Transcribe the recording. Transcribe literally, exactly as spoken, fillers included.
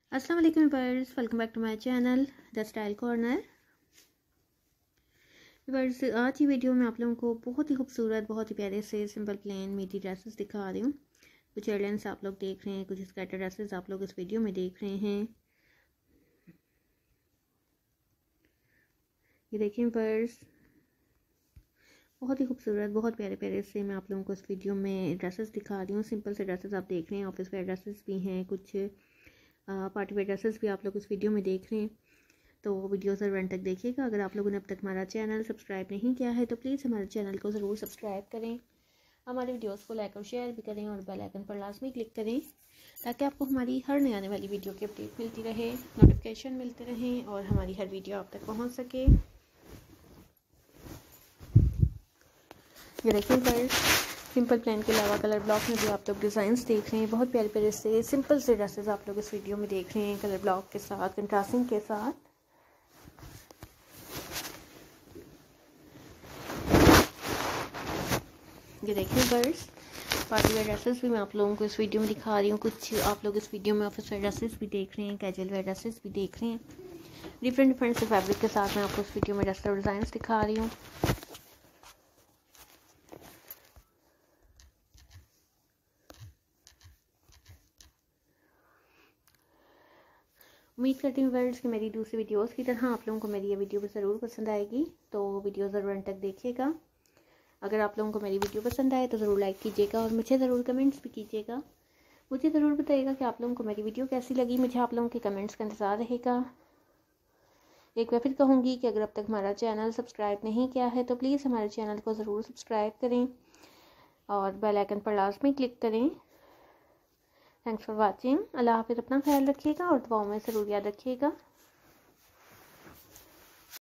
अस्सलाम वालेकुम viewers, welcome back to my channel the style corner. Viewers, आज की वीडियो में आप लोगों को बहुत ही खूबसूरत, बहुत ही प्यारे से सिंपल प्लेन मीठी ड्रेसेस दिखा रही हूँ। कुछ एयरलाइंस आप लोग देख रहे हैं, कुछ स्कर्ट ड्रेसेस आप लोग इस वीडियो में देख रहे हैं। ये देखिए व्यूअर्स, बहुत ही खूबसूरत, बहुत प्यारे प्यारे से मैं आप लोगों को इस वीडियो में ड्रेसेस दिखा रही हूँ। सिंपल से ड्रेसेस आप देख रहे हैं, ऑफिस वेयर ड्रेसेस भी हैं, कुछ पार्टी वेयर ड्रेसेस भी आप लोग इस वीडियो में देख रहे हैं। तो वीडियो ज़रूर एंड तक देखिएगा। अगर आप लोगों ने अब तक हमारा चैनल सब्सक्राइब नहीं किया है तो प्लीज़ हमारे चैनल को ज़रूर सब्सक्राइब करें, हमारे वीडियोस को लाइक और शेयर भी करें और बेल आइकन पर लाजमी क्लिक करें ताकि आपको हमारी हर नई आने वाली वीडियो की अपडेट मिलती रहे, नोटिफिकेशन मिलते रहें और हमारी हर वीडियो आप तक पहुँच सके। ये देखिए गाइस, सिंपल प्लेन के अलावा कलर ब्लॉक में भी आप लोग डिज़ाइंस देख रहे हैं। बहुत प्यारे प्यारे से सिंपल से ड्रेसेस आप लोग इस वीडियो में देख रहे हैं, कलर ब्लॉक के साथ, कंट्रास्टिंग के साथ। ये देखिए गर्ल्स, पार्टी वेयर ड्रेसेस भी मैं आप लोगों को इस वीडियो में दिखा रही हूँ। कुछ आप लोग इस वीडियो में ऑफिस वेयर ड्रेसेस भी देख रहे हैं, कैजुअल वेयर ड्रेसेस भी देख रहे हैं। डिफरेंट डिफरेंट से फैब्रिक के साथ मैं आपको इस वीडियो में ड्रेस डिज़ाइंस दिखा रही हूँ। उम्मीद करती हूँ व्यूअर्स कि मेरी दूसरी वीडियोस की तरह आप लोगों को मेरी ये वीडियो भी ज़रूर पसंद आएगी, तो वीडियो ज़रूर अंत तक देखिएगा। अगर आप लोगों को मेरी वीडियो पसंद आए तो ज़रूर लाइक कीजिएगा और मुझे ज़रूर कमेंट्स भी कीजिएगा। मुझे ज़रूर बताइएगा कि आप लोगों को मेरी वीडियो कैसी लगी। मुझे आप लोगों के कमेंट्स का इंतज़ार रहेगा। एक बार फिर कहूँगी कि अगर अब तक हमारा चैनल सब्सक्राइब नहीं किया है तो प्लीज़ हमारे चैनल को ज़रूर सब्सक्राइब करें और बेल आइकन पर लाजमी क्लिक करें। Thanks for watching. अल्लाह हाफ़िज़। अपना ख्याल रखिएगा और दुआओं में ज़रूर याद रखिएगा।